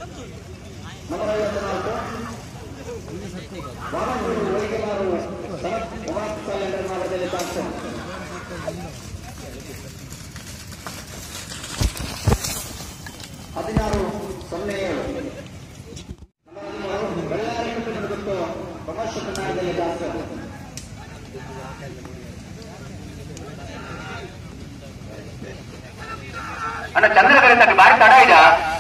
ಅಣ್ಣ ಚಂದ್ರ ಕರೀತಾರೆ ಬಾರಿ ತಡ ಈಗ.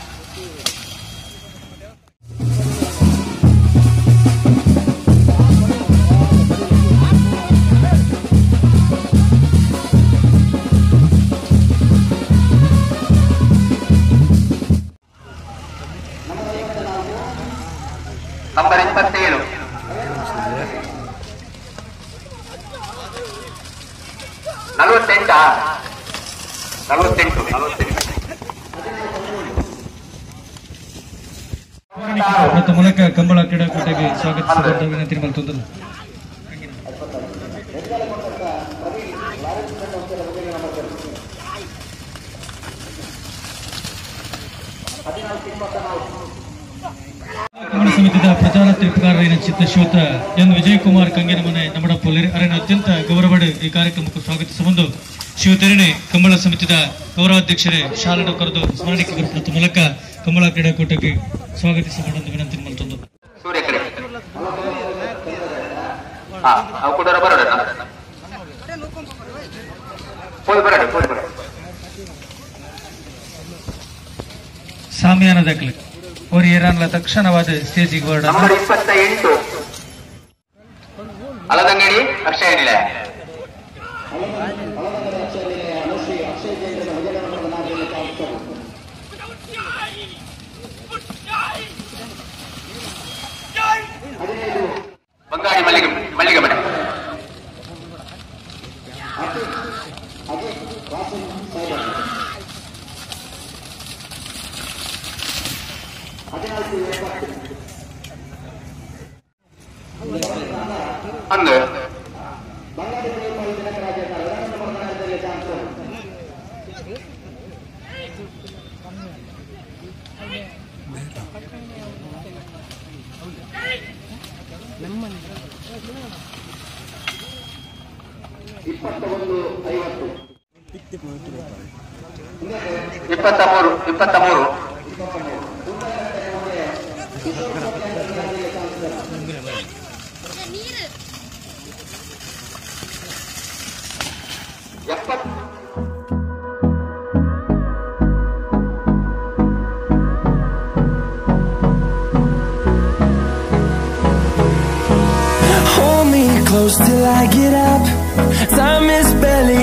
ನಂಬರ್ 27 ಪ್ರಥಮ ಮೂಲಕ ಕಂಬಳ ಕ್ರೀಡಾಕೂಟಕ್ಕೆ ಸ್ವಾಗತಿಸಿದ ವಿನಂತಿ ಮಲ್ತೊಂದಲು. ಕಂಬಳ ಸಮಿತಿಯ ಪ್ರಚಾರ ತೀರ್ಪುಗಾರರಾದ ಚಿತ್ತಶೋತ ಎನ್ ವಿಜಯಕುಮಾರ್ ಕಂಗೇನಮನೆ ನಮ್ಮಡ ಪೊಲೀರ್ ಅರಣ್ಯ ಅತ್ಯಂತ ಗೌರವಡ ಈ ಕಾರ್ಯಕ್ರಮಕ್ಕೆ ಸ್ವಾಗತಿಸುವುದು ಶಿವತೆರಣೆ ಕಂಬಳ ಸಮಿತಿಯ ಗೌರವಾಧ್ಯಕ್ಷರೇ ಶಾಲನ್ನು ಕರೆದು ಸ್ಮರಣಿಕೆ ಗುರುಪುರದ ಮೂಲಕ ಕಂಬಳ ಕ್ರೀಡಾಕೂಟಕ್ಕೆ ಸ್ವಾಗತಿಸಬೇಕೆಂದು ವಿನಂತಿ ಮಲ್ತೊಂದು. ಸಾಮಿಯಾನ ದಾಖಲೆ ಅವರು ಏರಾನ್ಲ ತಕ್ಷಣವಾದ ಸ್ಟೇಜಿಗೆ ಹೊರಡ. ನಂಬರ್ 28 ಅಲದಂಗಡಿ ಅಕ್ಷಯ ನಿಲಯ. ಬಂಗಾಳಿ ಮಲ್ಲಿಗೆ ಮನೆ. ಅಂದು ಇಪ್ಪತ್ತಮೂರು Hold me close till I get up. Time is barely